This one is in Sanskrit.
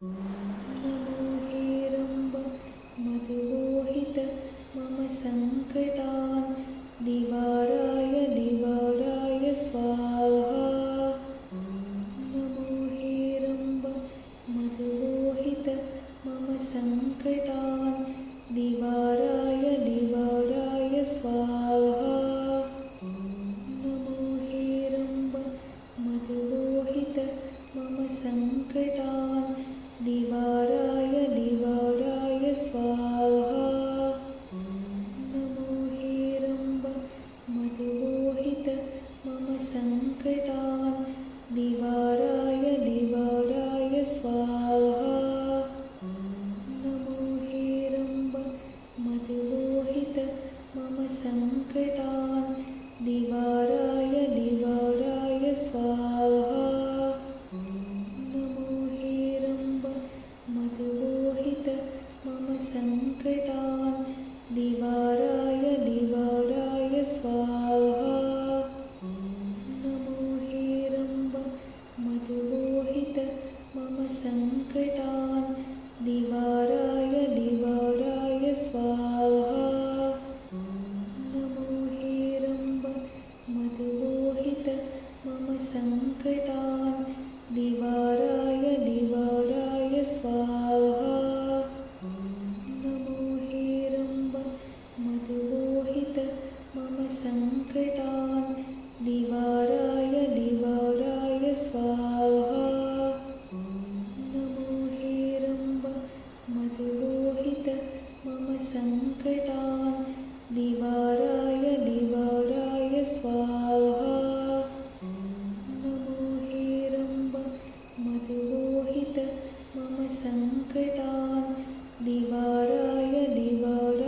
नमो हेरम्ब मधुमोहित मम सङ्कटान् निवाराय स्वाहा। नमो हेरम्ब मधुमोहित मम सङ्कटान् निवाराय स्वाहा। नमो हेरम्ब मधुमोहित मम सङ्कटान् निवाराय स्वाहा। नमो हेरम्ब मधुमोहित मम सङ्कटान् निवाराय स्वाहा। नमो हेरम्ब मधुमोहित मम सङ्कटान् निवाराय स्वाहा। नमो हेरम्ब मधुमोहित मम सङ्कटान् निवाराय स्वाहा। नमो हेरम्ब मधुमोहित मम सङ्कटान् निवाराय स्वाहा। नमो हेरम्ब मधुमोहित मम सङ्कटान् निवाराय स्वाहा। नमो हेरम्ब मधुमोहित मम सङ्कटान् निवाराय स्वाहा। नमो हेरम्ब मधुमोहित मम सङ्कटान् निवाराय स्वाहा। नमो हेरम्ब मधुमोहित मम सङ्कटान् निवाराय